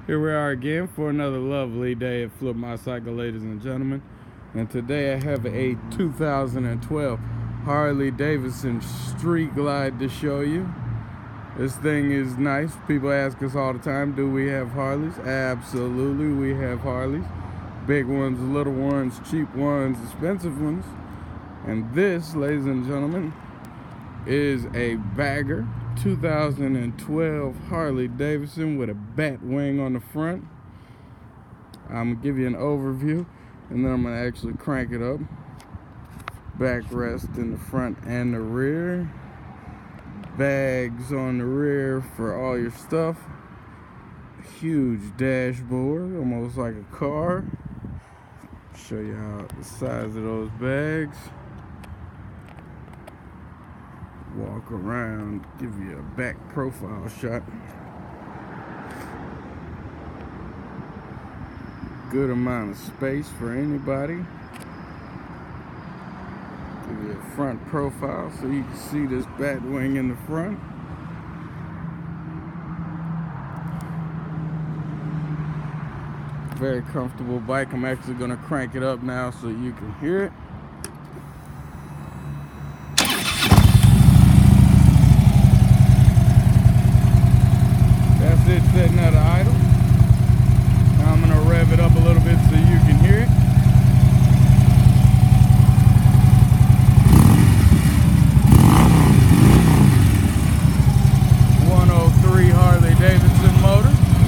Here we are again for another lovely day at Flip My Cycle, ladies and gentlemen. And today I have a 2012 Harley Davidson Street Glide to show you. This thing is nice. People ask us all the time, do we have Harleys? Absolutely, we have Harleys. Big ones, little ones, cheap ones, expensive ones. And this, ladies and gentlemen, is a bagger 2012 Harley Davidson with a bat wing on the front. I'm gonna give you an overview and then I'm gonna actually crank it up. Backrest in the front and the rear. Bags on the rear for all your stuff. Huge dashboard, almost like a car. Show you how the size of those bags. Walk around, give you a back profile shot. Good amount of space for anybody. Give you a front profile so you can see this bat wing in the front. Very comfortable bike. I'm actually gonna crank it up now so you can hear it. That's it sitting at idle. Now I'm gonna rev it up a little bit so you can hear it. .103 Harley Davidson motor.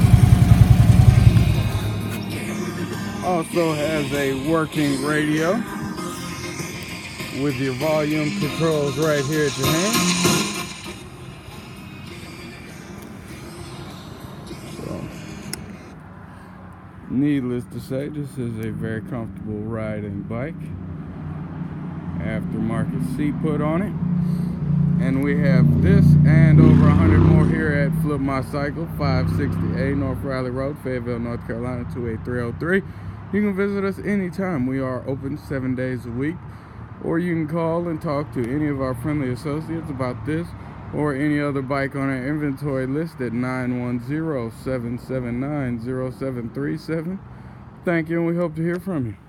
Also has a working radio with your volume controls right here at your hand. Needless to say, this is a very comfortable riding bike. Aftermarket seat put on it. And we have this and over 100 more here at Flip My Cycle, 560A North Riley Road, Fayetteville, North Carolina, 28303. You can visit us anytime. We are open 7 days a week. Or you can call and talk to any of our friendly associates about this or any other bike on our inventory list at 910-779-0737. Thank you, and we hope to hear from you.